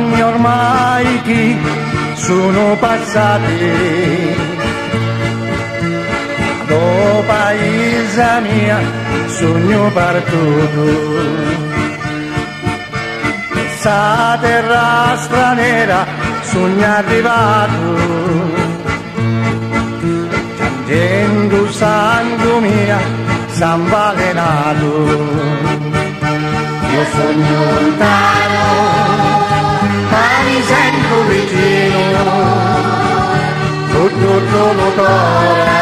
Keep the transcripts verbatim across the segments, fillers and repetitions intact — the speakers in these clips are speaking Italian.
anni ormai che sono passati, do paese mia sogno partuto. Sa terra straniera sogno arrivato, piangendo sangue mia s'avvelenato. Io sogno lontano ma mi sento vicino, con tutto il cuore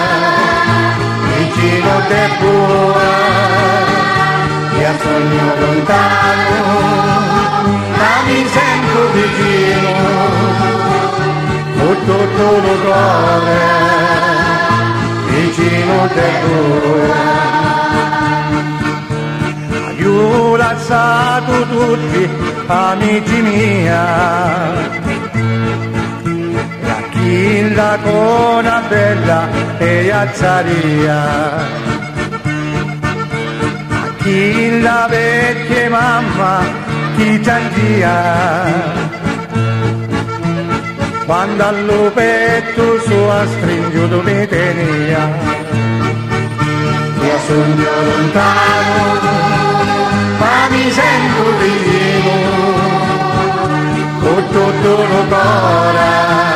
vicino te cuore. Io sogno lontano ma mi sento vicino, con tutto il cuore vicino te cuore. Io lasciato tutti amici mia, la chilla con la bella e azzaria, la chilla vecchia mamma chi giangia, quando al petto sua stringiuto mi tenia. Io sogno lontano ma mi sento vicino, con tutto il cuore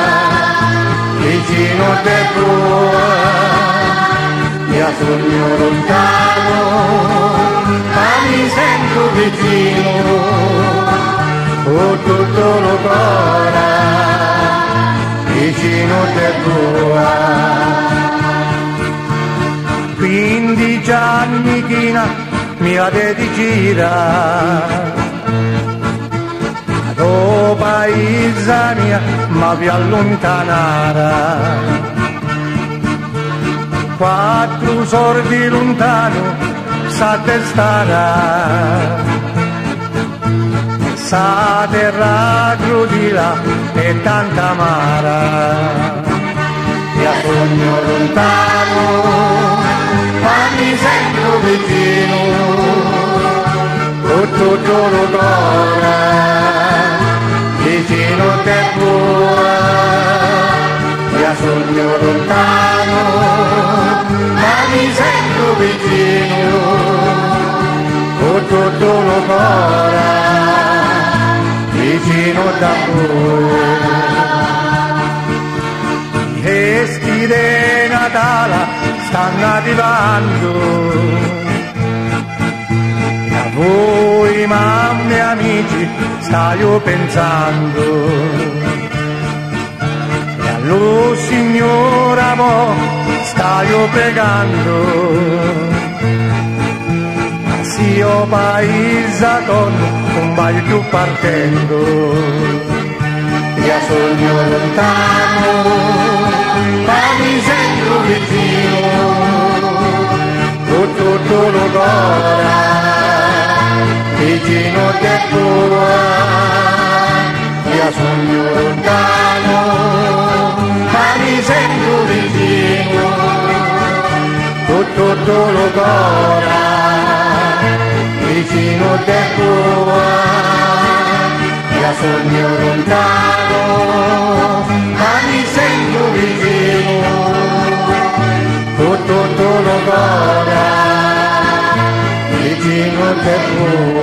vicino te cuore. Io sogno lontano ma mi sento vicino, con tutto il cuore vicino te cuore. Quindici anni china mi avete di gira, do paese mia ma vi allontanara, quattro sordi lontano sa testara, sa terra crudila e tanta amara. Io sogno lontano ma mi sento vicino, con tutto il cuore vicino te cuore. Io sogno lontano ma mi sento vicino, con tutto il cuore vicino te cuore. I resti di Natale stanno arrivando, e a voi mamme e amici stai pensando, e allo Signore mo stai pregando, ma se io paese torno non vai più partendo. Io sogno lontano ma mi sento vicino, con tutto il cuore vicino te cuore. Io sogno lontano ma mi sento vicino, con tutto il cuore vicino te cuore. Io sogno lontano ma mi sento vicino, con tutto il cuore vicino te cuore.